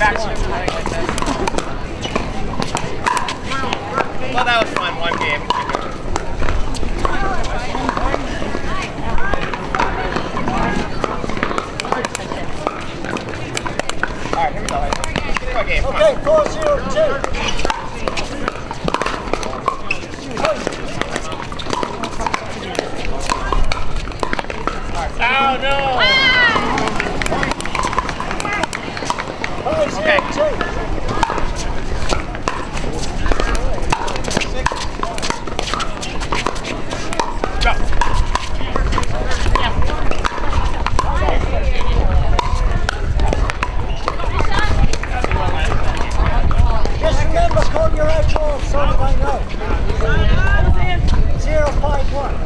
Well, that was fun. One game. All right, here we go. Okay, 4-0-2. Oh no! Okay. Go. Just remember, call your out ball so I know. 0-5-1.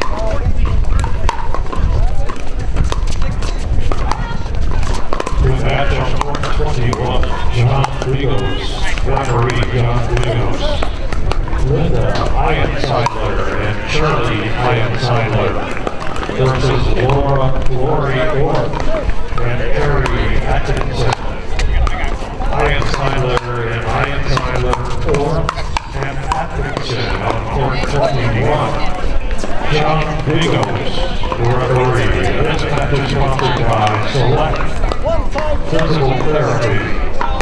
Match on court 21, John Rigos, referee John Rigos. Linda Ianseidler and Shirley Ianseidler versus Lori Orr and Harry Atkinson. Ianseidler and Ianseidler, Orr and Atkinson on court 21. John Rigos, referee. This match is sponsored by Select Physical Therapy.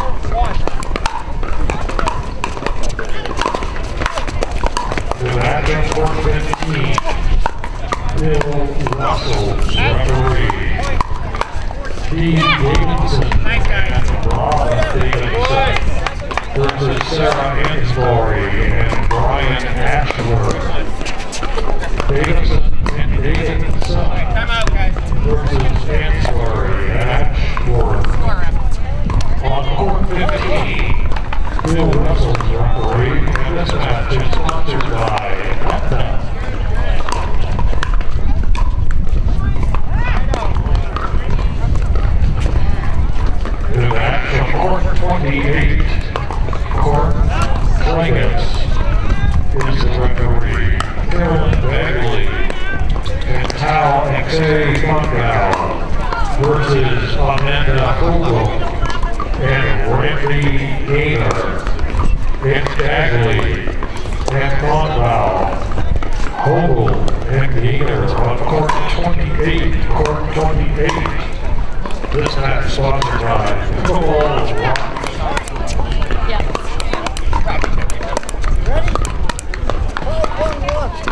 The match on court 15, Bill Russell, referee. Steve Davidson and Rob Davidson versus Sarah Ansbury and Brian Ashworth. Davidson and Davidson versus Ansbury and Ashworth. On court 15, Bill Russell's referee, and this match is sponsored by Casa. The match on court 28, Court Dragons is the referee. Carolyn Bagley and Tao X.A. Mongal versus Amanda Hogo and Randy Gaynor and Bagley and Mongal. Hogo and Gaynor on court 28. Court 28. This match sponsored by Eloy. Ready? 5-1-1.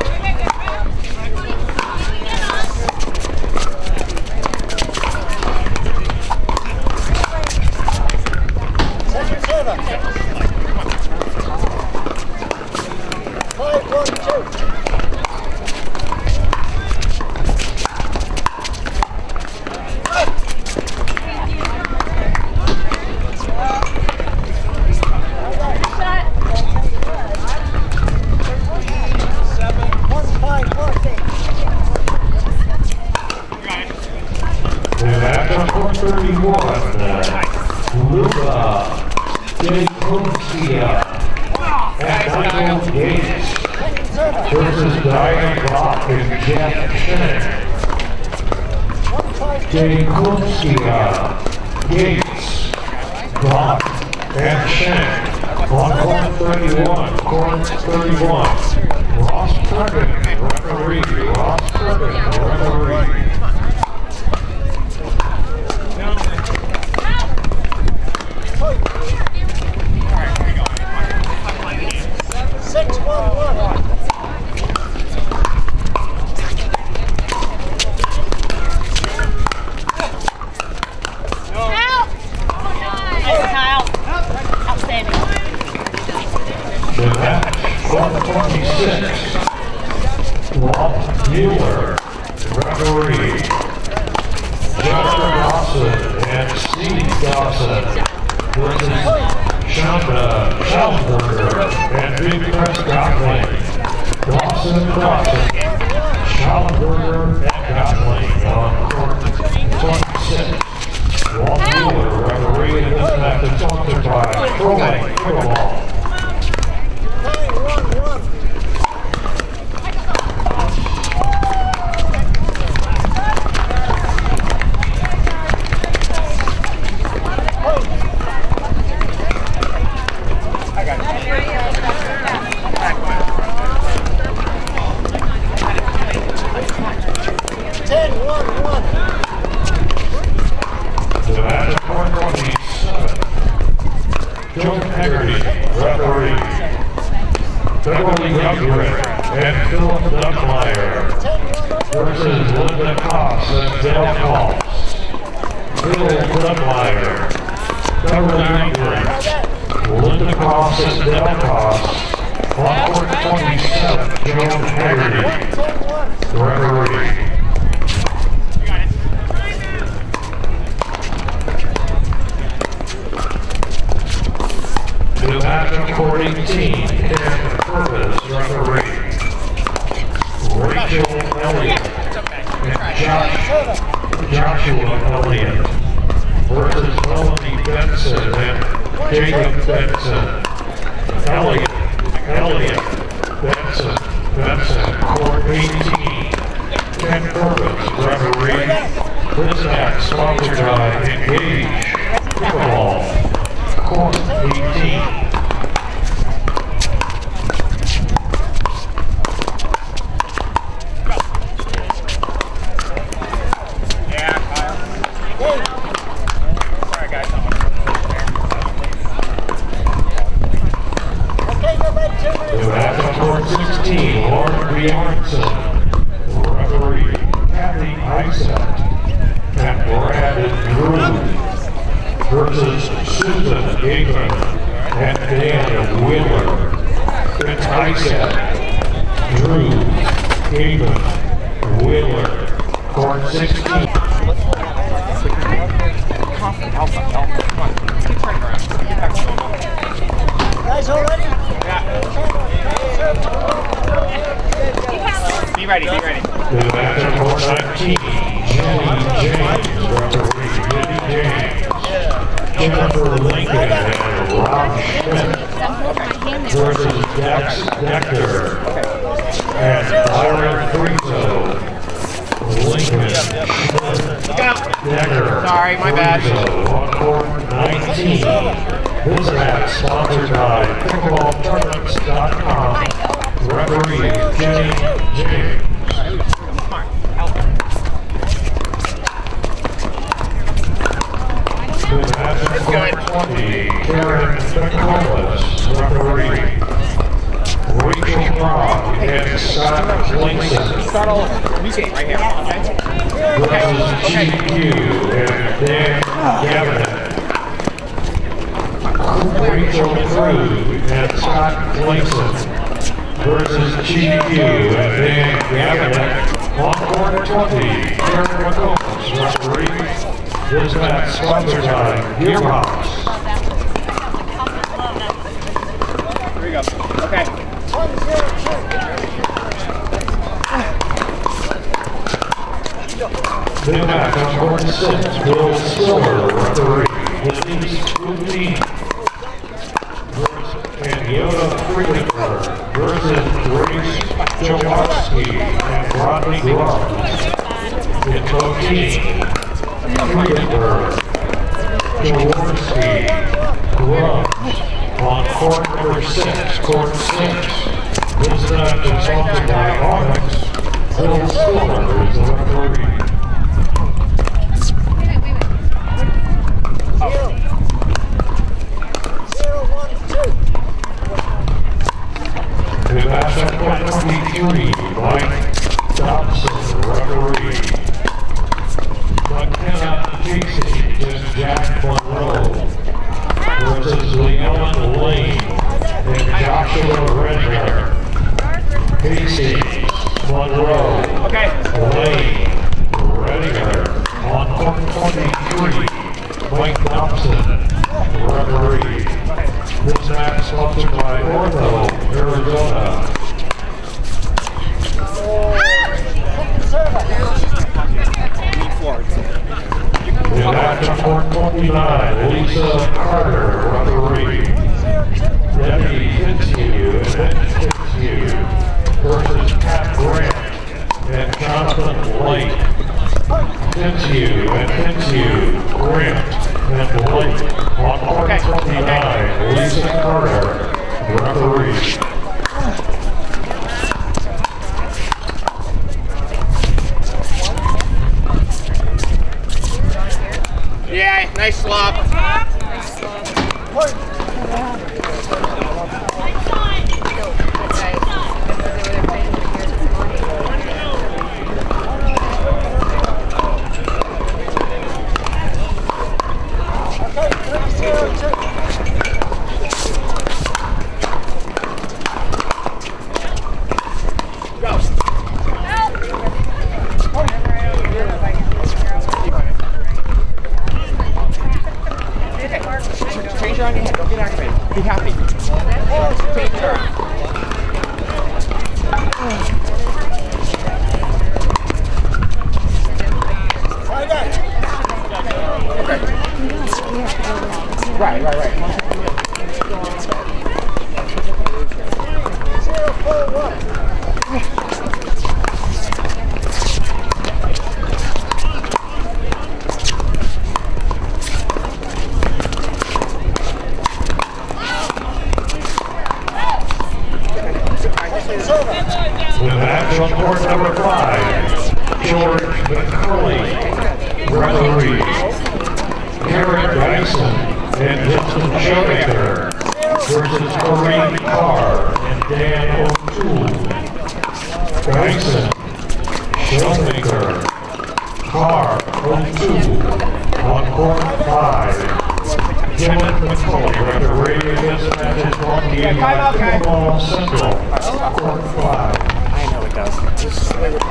Second server. 5-1-2. Versus Diane Brock and Jeff Shinnick. Jakunskaya, Gates, Brock, and Shinnick on court 31. Court 31. Ross Turpin, referee. Ross Turpin, referee. 6-1-1. The match, court 26. Walt Mueller, referee. Jennifer Dawson and Steve Dawson versus Shonda Schallenberger and Big Chris Gottling. Dawson, Schallenberger, and Gottling on court 26. Walt Mueller, referee, and this match is sponsored by Troy Pickleball. 9-1-1. Youngren and Philip Duckmeyer versus Linda Koss and Dale Koss. Phil Duckmeyer, Beverly Youngren, Linda Koss and Dale Koss. On court 27, Joan Haggerty, the referee. The match on court 18, Karen Purvis, referee. Rachel Elliott and Joshua Elliott versus Melanie Benson and Jacob Benson. Elliott, Benson, court 18, Ken Purvis, referee. This match sponsored by Engage Pickleball, court 18. Referee Kathy Isaac and Grande versus Susan Gagman and Dan Wheeler. It's Isaac, Drew, Gagman, Wheeler, court 16. Guys all ready? Be ready, be ready. The match on court 19, Jenny James, referee, Jenny James, Jennifer Lincoln and Rob Schmidt versus Dax Decker and Byron Frizo. Lincoln, Schmidt, Decker, Sorry, my bad. Frizo on court 19. This match sponsored by pickleballtournaments.com. Referee Jenny James. The match on court 20, Karen Nicholas, referee. Rachel Robb and Simon Linson. Start all over. Music right here. Okay. Versus GQ and Dan Gavin. Rachel thru and Scott Linson versus GQ and Dan Gavin. On court 20, Karen Nicholas, referee. This match sponsored by Gearbox. Here we go. Okay. The match on court 6, Bill Silver, referee. Denise Boudin and Yoda Friedlander versus Grace Jaworski and Rodney Grubbs. In Tokine, Friedlander, Jaworski, Grubbs on court number 6, court 6. This match is sponsored by OMXD. Bill Silver is the referee. The match on court 23, Mike Dobson, referee. McKenna Casey and Jack Monroe versus Leon Lane and Joshua Redner. Casey, Monroe, Lane, Redner on court 23, Mike Dobson, referee. This match sponsored by Ortho, Arizona. The match on court 29, Lisa Carter, referee. Debbie Fitzhugh and Ed Fitzhugh versus Pat Grant and Jonathan Blake. Fitzhugh and Fitzhugh, Grant and Blake on court 29, Lisa Carter, referee. Yeah, nice slop. Nice slop. Be happy. Take her out. Okay. Right. 0-4-1. The match on court number 5, George McCurley, referee. Karen Dyson and Vincent Shoemaker versus Corinne Carr and Dan O'Toole. Dyson, Shoemaker, Carr, O'Toole on court 5. Kevin McCully, referee against matches brought to you by Football Central, court 5. I know it does. Just stay with me.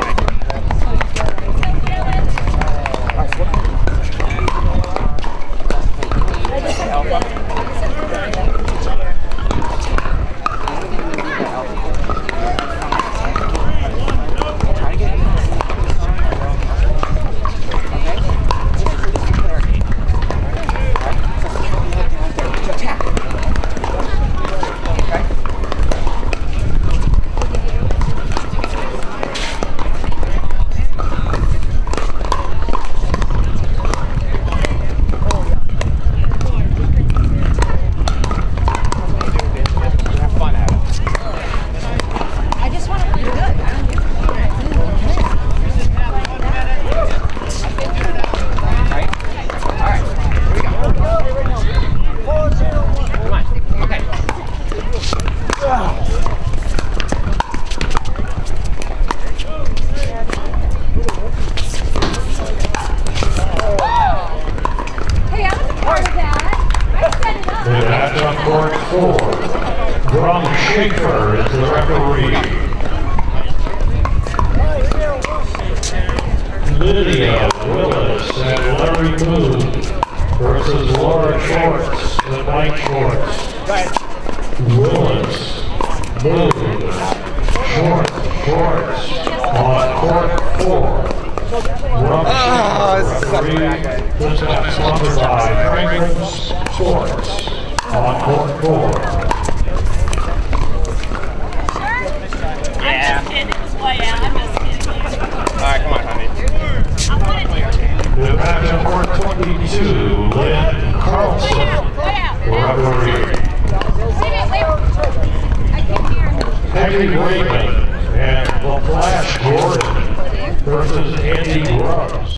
Raymond and the Flash Gordon versus Andy Robson.